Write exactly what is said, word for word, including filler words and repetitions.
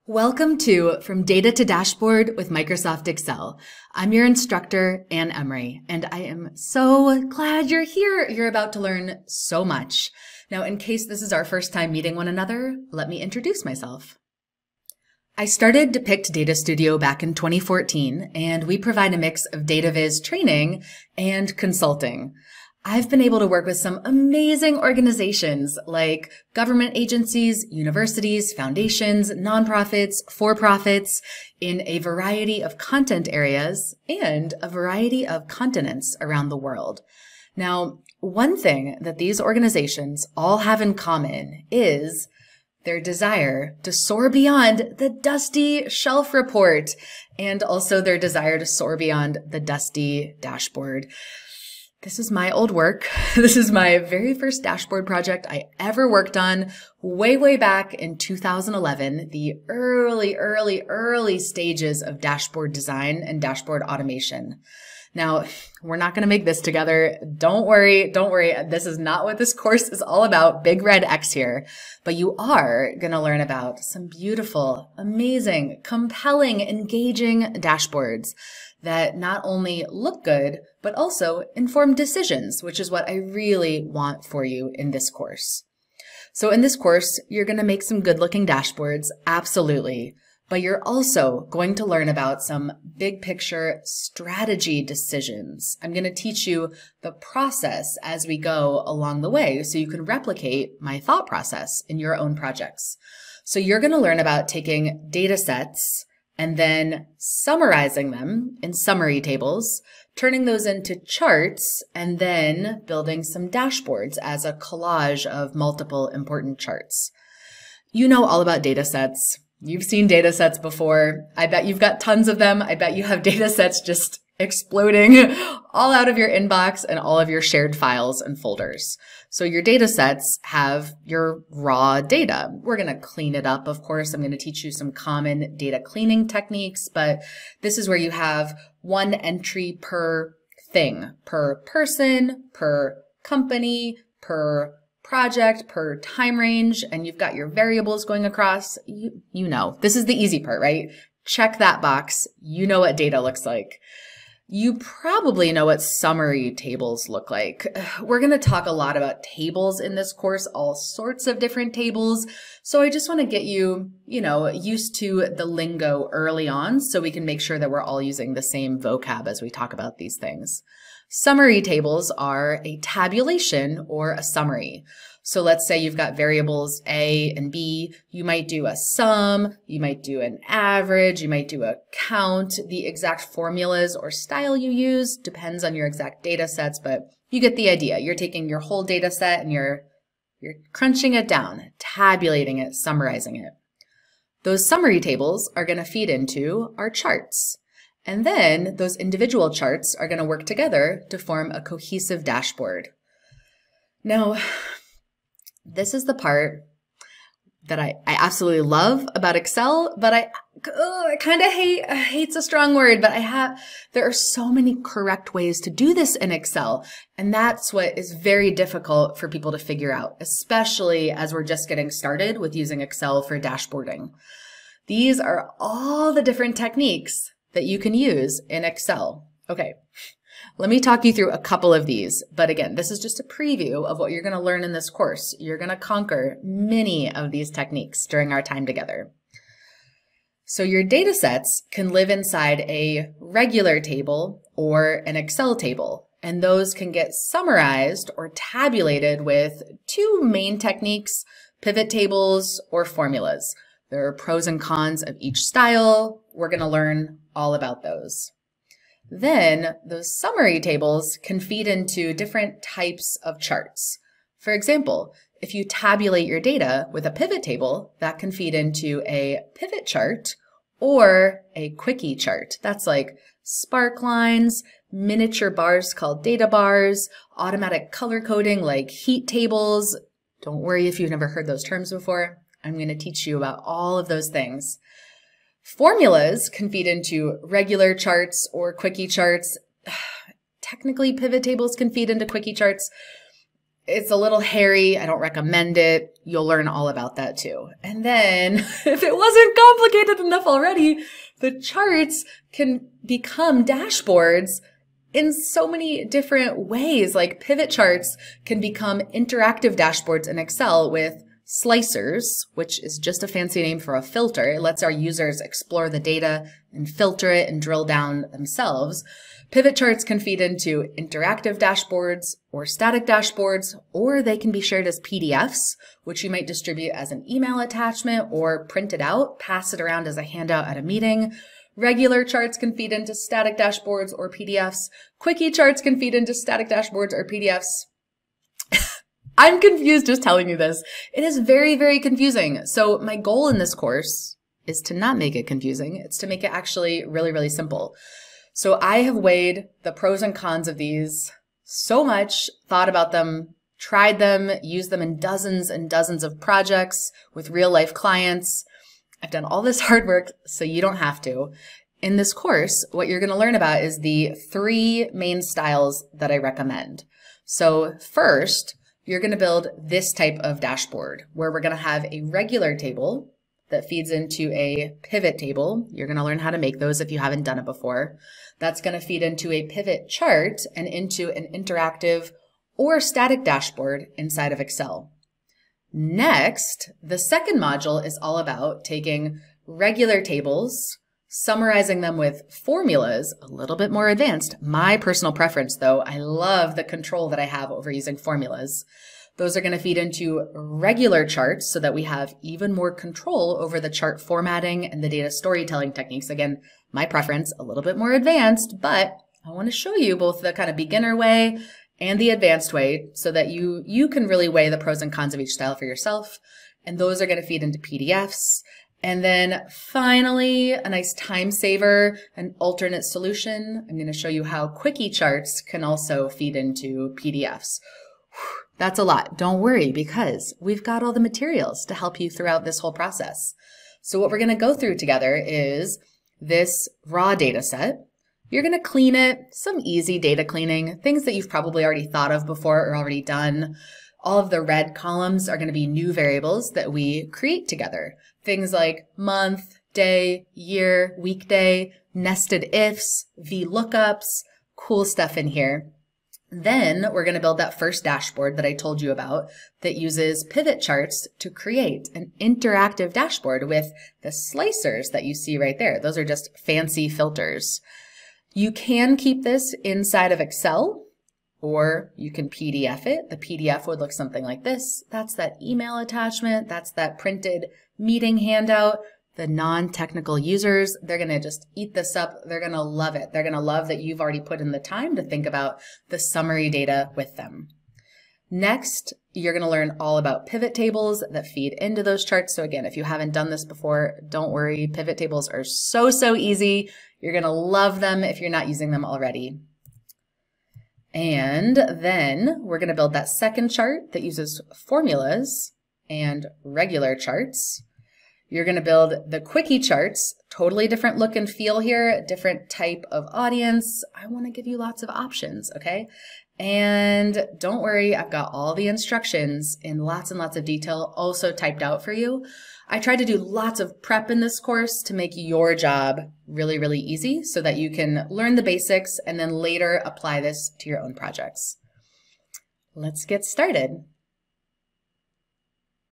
Welcome to From Data to Dashboard with Microsoft Excel. I'm your instructor, Ann Emery, and I am so glad you're here. You're about to learn so much. Now, in case this is our first time meeting one another, let me introduce myself. I started Depict Data Studio back in twenty fourteen, and we provide a mix of data viz training and consulting. I've been able to work with some amazing organizations like government agencies, universities, foundations, nonprofits, for-profits in a variety of content areas and a variety of continents around the world. Now, one thing that these organizations all have in common is their desire to soar beyond the dusty shelf report and also their desire to soar beyond the dusty dashboard. This is my old work. This is my very first dashboard project I ever worked on way, way back in two thousand eleven, the early, early, early stages of dashboard design and dashboard automation. Now, we're not going to make this together. Don't worry. Don't worry. This is not what this course is all about. Big red X here. But you are going to learn about some beautiful, amazing, compelling, engaging dashboards that not only look good, but also inform decisions, which is what I really want for you in this course. So in this course, you're going to make some good-looking dashboards, absolutely. But you're also going to learn about some big picture strategy decisions. I'm going to teach you the process as we go along the way so you can replicate my thought process in your own projects. So you're going to learn about taking data sets and then summarizing them in summary tables, turning those into charts, and then building some dashboards as a collage of multiple important charts. You know all about data sets. You've seen data sets before. I bet you've got tons of them. I bet you have data sets just exploding all out of your inbox and all of your shared files and folders. So your data sets have your raw data. We're going to clean it up, of course. I'm going to teach you some common data cleaning techniques, but this is where you have one entry per thing, per person, per company, per project, per time range, and you've got your variables going across. You, you know, this is the easy part, right? Check that box. You know what data looks like. You probably know what summary tables look like. We're going to talk a lot about tables in this course, all sorts of different tables. So I just want to get you, you know, used to the lingo early on so we can make sure that we're all using the same vocab as we talk about these things. Summary tables are a tabulation or a summary. So let's say you've got variables A and B. You might do a sum, you might do an average, you might do a count. The exact formulas or style you use depends on your exact data sets, but you get the idea. You're taking your whole data set and you're, you're crunching it down, tabulating it, summarizing it. Those summary tables are going to feed into our charts. And then those individual charts are going to work together to form a cohesive dashboard. Now, this is the part that I, I absolutely love about Excel, but I, oh, I kind of hate, hate's a strong word, but I have, there are so many correct ways to do this in Excel. And that's what is very difficult for people to figure out, especially as we're just getting started with using Excel for dashboarding. These are all the different techniques that you can use in Excel. Okay. Let me talk you through a couple of these, but again, this is just a preview of what you're going to learn in this course. You're going to conquer many of these techniques during our time together. So your data sets can live inside a regular table or an Excel table, and those can get summarized or tabulated with two main techniques, pivot tables or formulas. There are pros and cons of each style. We're going to learn all about those. Then those summary tables can feed into different types of charts. For example, if you tabulate your data with a pivot table, that can feed into a pivot chart or a quickie chart. That's like spark lines, miniature bars called data bars, automatic color coding like heat tables. Don't worry if you've never heard those terms before. I'm going to teach you about all of those things. Formulas can feed into regular charts or quickie charts. Technically, pivot tables can feed into quickie charts. it's a little hairy. I don't recommend it. You'll learn all about that too. And then if it wasn't complicated enough already, the charts can become dashboards in so many different ways. Like pivot charts can become interactive dashboards in Excel with slicers, which is just a fancy name for a filter. It lets our users explore the data and filter it and drill down themselves. Pivot charts can feed into interactive dashboards or static dashboards, or they can be shared as P D Fs, which you might distribute as an email attachment or print it out, pass it around as a handout at a meeting. Regular charts can feed into static dashboards or P D Fs. Quickie charts can feed into static dashboards or P D Fs. I'm confused just telling you this. It is very, very confusing. So my goal in this course is to not make it confusing. It's to make it actually really, really simple. So I have weighed the pros and cons of these so much, thought about them, tried them, used them in dozens and dozens of projects with real life clients. I've done all this hard work so you don't have to. In this course, what you're going to learn about is the three main styles that I recommend. So first, you're going to build this type of dashboard where we're going to have a regular table that feeds into a pivot table. You're going to learn how to make those if you haven't done it before. That's going to feed into a pivot chart and into an interactive or static dashboard inside of Excel. Next, the second module is all about taking regular tables, summarizing them with formulas, a little bit more advanced. My personal preference, though, I love the control that I have over using formulas. Those are going to feed into regular charts so that we have even more control over the chart formatting and the data storytelling techniques. Again, my preference, a little bit more advanced, but I want to show you both the kind of beginner way and the advanced way so that you, you can really weigh the pros and cons of each style for yourself. And those are going to feed into P D Fs. And then finally, a nice time saver, an alternate solution. I'm going to show you how quickie charts can also feed into P D Fs. Whew, that's a lot. Don't worry, because we've got all the materials to help you throughout this whole process. So what we're going to go through together is this raw data set. You're going to clean it, some easy data cleaning, things that you've probably already thought of before or already done. All of the red columns are going to be new variables that we create together. Things like month, day, year, weekday, nested ifs, V lookups, cool stuff in here. Then we're going to build that first dashboard that I told you about that uses pivot charts to create an interactive dashboard with the slicers that you see right there. Those are just fancy filters. You can keep this inside of Excel, or you can P D F it. The P D F would look something like this. That's that email attachment. That's that printed meeting handout. The non-technical users, they're going to just eat this up. They're going to love it. They're going to love that you've already put in the time to think about the summary data with them. Next, you're going to learn all about pivot tables that feed into those charts. So again, if you haven't done this before, don't worry. Pivot tables are so, so easy. You're going to love them if you're not using them already. And then we're going to build that second chart that uses formulas and regular charts. You're going to build the quickie charts, totally different look and feel here, different type of audience. I want to give you lots of options, okay? And don't worry, I've got all the instructions in lots and lots of detail also typed out for you. I tried to do lots of prep in this course to make your job really, really easy so that you can learn the basics and then later apply this to your own projects. Let's get started.